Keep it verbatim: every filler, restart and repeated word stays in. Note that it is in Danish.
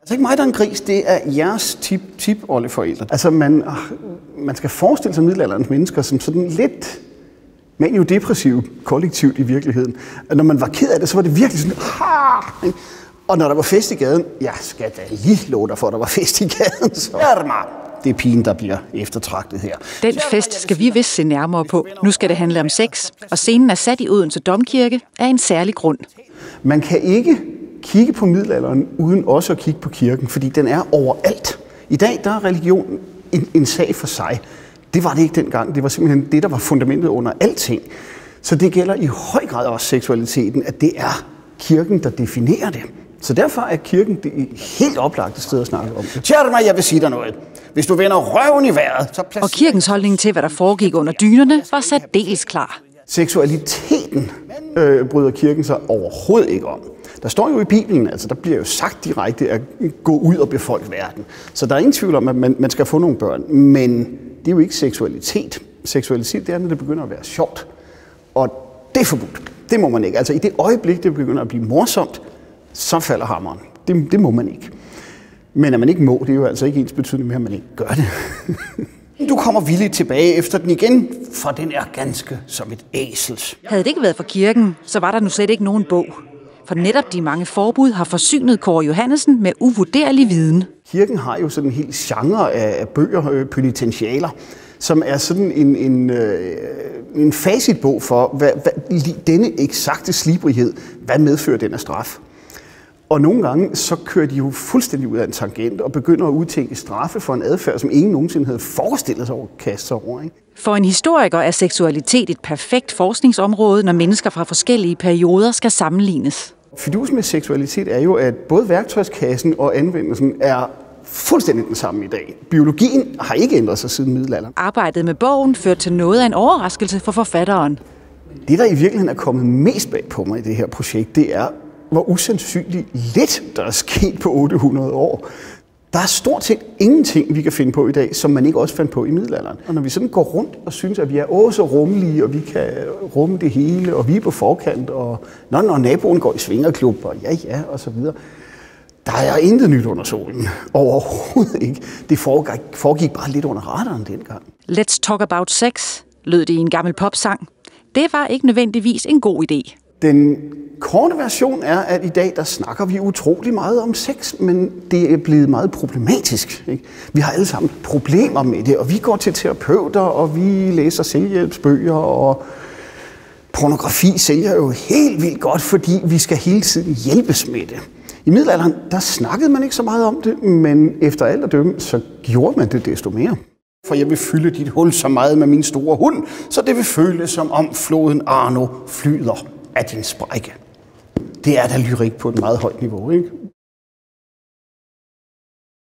Altså ikke mig, der er en gris, det er jeres tip-tip-oldeforældre. Altså man, man skal forestille sig middelalderens mennesker som sådan lidt manio-depressive kollektivt i virkeligheden. Når man var ked af det, så var det virkelig sådan, ha! Og når der var fest i gaden, ja, skal da lige love dig for, at der var fest i gaden, så er det meget. Det er pigen, der bliver eftertragtet her. Den fest skal vi vist se nærmere på. Nu skal det handle om sex, og scenen er sat i Odense Domkirke af en særlig grund. Man kan ikke kigge på middelalderen uden også at kigge på kirken, fordi den er overalt. I dag der er religion en, en sag for sig. Det var det ikke dengang. Det var simpelthen det, der var fundamentet under alting. Så det gælder i høj grad også seksualiteten, at det er kirken, der definerer det. Så derfor er kirken det helt oplagte sted at snakke om det. Tjern mig, jeg vil sige dig noget. Hvis du vender røven i vejret, så placerer... Og kirkens holdning til, hvad der foregik under dynerne, var særdeles klar. Seksualiteten øh, bryder kirken sig overhovedet ikke om. Der står jo i Bibelen, altså der bliver jo sagt direkte at gå ud og befolke verden. Så der er ingen tvivl om, at man, man skal få nogle børn. Men det er jo ikke seksualitet. Seksualitet, det er, når det begynder at være sjovt. Og det er forbudt. Det må man ikke. Altså i det øjeblik, det begynder at blive morsomt, så falder hammeren. Det, det må man ikke. Men at man ikke må, det er jo altså ikke ens betydende med, at man ikke gør det. Du kommer villigt tilbage efter den igen, for den er ganske som et æsels. Havde det ikke været for kirken, så var der nu slet ikke nogen bog. For netop de mange forbud har forsynet Kåre Johannesen med uvurderlig viden. Kirken har jo sådan en hel genre af bøger, penitentialer, som er sådan en, en, en facitbog for, hvad, hvad, denne eksakte slibrighed, hvad medfører den af straf. Og nogle gange så kører de jo fuldstændig ud af en tangent og begynder at udtænke straffe for en adfærd, som ingen nogensinde havde forestillet sig at kaste sig over. Ikke? For en historiker er seksualitet et perfekt forskningsområde, når mennesker fra forskellige perioder skal sammenlignes. Fidusen med seksualitet er jo, at både værktøjskassen og anvendelsen er fuldstændig den samme i dag. Biologien har ikke ændret sig siden middelalderen. Arbejdet med bogen førte til noget af en overraskelse for forfatteren. Det, der i virkeligheden er kommet mest bag på mig i det her projekt, det er, hvor usandsynligt lidt der er sket på otte hundrede år. Der er stort set ingenting, vi kan finde på i dag, som man ikke også fandt på i middelalderen. Og når vi sådan går rundt og synes, at vi er også så rummelige, og vi kan rumme det hele, og vi er på forkant, og når, når naboen går i svingerklub, og ja, ja, og så videre. Der er intet nyt under solen. Overhovedet ikke. Det foregik, foregik bare lidt under radaren dengang. Let's talk about sex, lød det i en gammel popsang. Det var ikke nødvendigvis en god idé. Den korte version er, at i dag der snakker vi utrolig meget om sex, men det er blevet meget problematisk. Ikke? Vi har alle sammen problemer med det, og vi går til terapeuter, og vi læser selvhjælpsbøger, og pornografi sælger jo helt vildt godt, fordi vi skal hele tiden hjælpes med det. I middelalderen, der snakkede man ikke så meget om det, men efter alt at dømme, så gjorde man det desto mere. For jeg vil fylde dit hul så meget med min store hund, så det vil føles som om floden Arno flyder af din sprække. Det er da lyrik på et meget højt niveau, ikke?